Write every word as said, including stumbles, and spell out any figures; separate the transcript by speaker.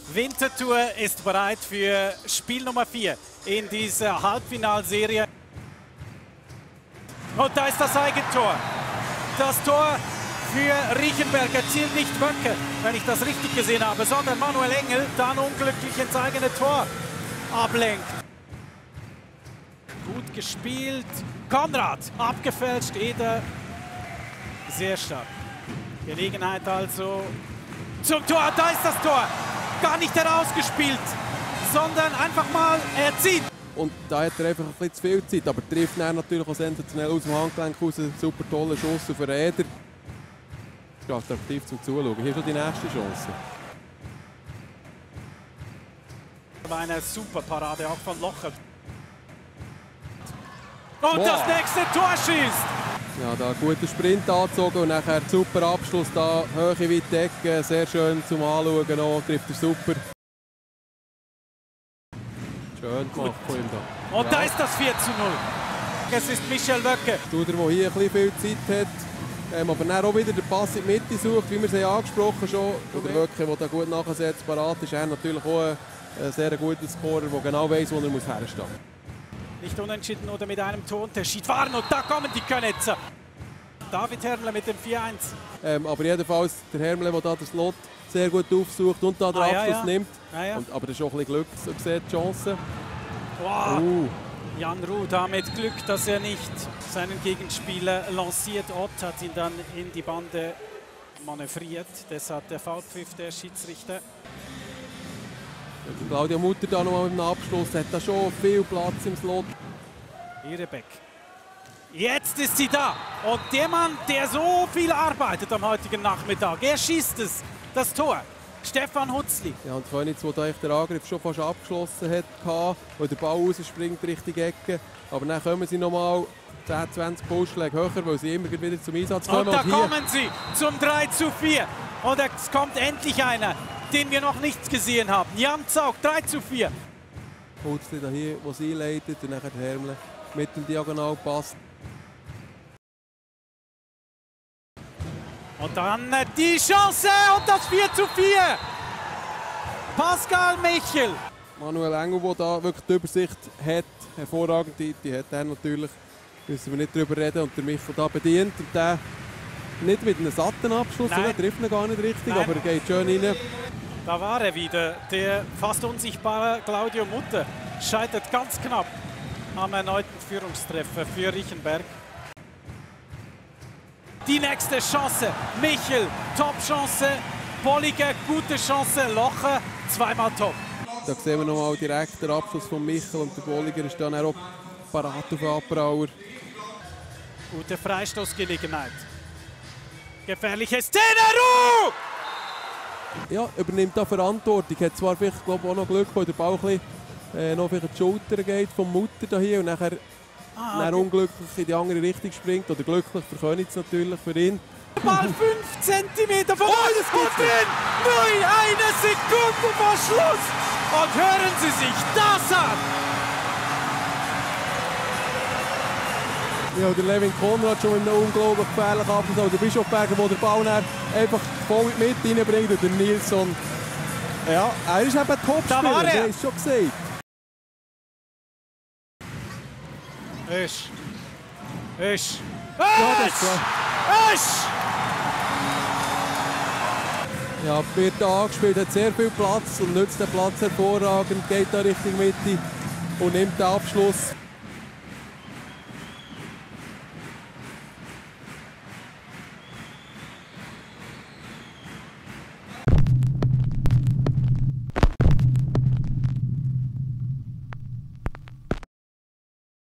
Speaker 1: Winterthur ist bereit für Spiel Nummer vier in dieser Halbfinalserie. Und da ist das Eigentor. Das Tor für Riechenberg erzielt nicht Wöcke, wenn ich das richtig gesehen habe, sondern Manuel Engel dann unglücklich ins eigene Tor ablenkt. Gut gespielt. Konrad abgefälscht. Eder sehr stark. Gelegenheit also zum Tor. Da ist das Tor. Gar nicht herausgespielt, sondern einfach mal erzielt.
Speaker 2: Und da hat er einfach ein bisschen zu viel Zeit, aber trifft dann natürlich auch sensationell aus dem Handgelenk raus. Ein super toller Schuss auf den Eder. Ist attraktiv zum Zuschauen. Hier schon die nächste Chance.
Speaker 1: Eine super Parade auch von Locher. Und
Speaker 2: wow.
Speaker 1: Das nächste Tor schießt.
Speaker 2: Ja, da einen guten Sprint angezogen und nachher super Abschluss da, hohe weite Ecke, sehr schön zum Anschauen auch, trifft er super. Schön gemacht von ihm da.
Speaker 1: Und
Speaker 2: ja.
Speaker 1: Da ist das vier zu null. Es ist Michel Wöcke.
Speaker 2: Studer, der hier ein bisschen viel Zeit hat, ähm, aber dann auch wieder den Pass in die Mitte sucht, wie wir es angesprochen schon. Oder Wöcke, der da gut nachsetzt, parat ist, er natürlich auch ein, ein sehr guter Scorer, der genau weiss, wo er muss herstehen muss.
Speaker 1: Nicht unentschieden oder mit einem Torunterschied waren und da kommen die Könitzer. David Hermle mit dem vier eins.
Speaker 2: Ähm, aber jedenfalls der Hermle, der da den Slot sehr gut aufsucht und da den
Speaker 1: ah,
Speaker 2: Abschluss
Speaker 1: ja, ja.
Speaker 2: nimmt.
Speaker 1: Ah, ja.
Speaker 2: Und, aber das ist auch ein bisschen Glück, so sieht die Chance.
Speaker 1: Wow.
Speaker 2: Uh.
Speaker 1: Jan Ruh damit Glück, dass er nicht seinen Gegenspieler lanciert. Ott hat ihn dann in die Bande manövriert. Deshalb der Foulpfiff der Schiedsrichter.
Speaker 2: Claudia Mutter da nochmal mit dem Abschluss, hat da schon viel Platz im Slot.
Speaker 1: Irebeck. Jetzt ist sie da. Und der Mann, der so viel arbeitet am heutigen Nachmittag, er schießt es, das Tor. Stefan Hutzli.
Speaker 2: Ja, und Könitz, der da den Angriff schon fast abgeschlossen hat, wo der Ball rausspringt Richtung Ecke. Aber dann kommen sie nochmal zehn, zwanzig Pulsschläge höher, weil sie immer wieder zum Einsatz kommen.
Speaker 1: Und da
Speaker 2: und
Speaker 1: kommen sie zum drei zu vier. Und es kommt endlich einer, den wir noch nicht gesehen haben. Jan Zaug, drei zu vier.
Speaker 2: Hutzli da hier, wo sie einleitet, und dann der Hermle mit dem Diagonalpass.
Speaker 1: Und dann die Chance und das vier zu vier. Pascal Michel.
Speaker 2: Manuel Engel, der da wirklich die Übersicht hat, hervorragend, die, die hat er natürlich, müssen wir nicht darüber reden, und der Michel da bedient. Und der nicht mit einem satten Abschluss, er trifft ihn gar nicht richtig, Nein. aber er geht schön rein.
Speaker 1: Da war er wieder, der fast unsichtbare Claudio Mutter. Scheitert ganz knapp am erneuten Führungstreffer für Riechenberg. Die nächste Chance, Michel, Top-Chance, Bolliger, gute Chance, Locher, zweimal top.
Speaker 2: Da sehen wir nochmal direkt den Abschluss von Michel, und der Bolliger ist dann auch parat auf den Abbrauer.
Speaker 1: Gute Freistoßgelegenheit. Gefährliches Teneru!
Speaker 2: Ja, übernimmt da Verantwortung. Hat zwar vielleicht, glaub, auch noch Glück, weil der Ball ein bisschen, äh, noch auf die Schulter geht vom Mutter da hier und nachher
Speaker 1: Ah,
Speaker 2: dann unglücklich in die andere Richtung springt. Oder glücklich für Könitz natürlich, für ihn.
Speaker 1: Ball fünf Zentimeter von oh, das geht drin! Nur eine Sekunde vor Schluss! Und hören Sie sich das an!
Speaker 2: Ja, der Levin Konrad schon mit einem unglaublich gefährlichen Abschluss. Aber der Bischofberger, der den Ball einfach voll in die Mitte reinbringt. Und der Nilsson, ja, er ist eben ein Topspieler, das ist schon gesagt.
Speaker 1: Ösch. Ösch.
Speaker 2: Ja, das
Speaker 1: Ösch!
Speaker 2: war.
Speaker 1: Ösch!
Speaker 2: Ja, wird da angespielt, hat sehr viel Platz und nutzt den Platz hervorragend, geht da Richtung Mitte und nimmt den Abschluss.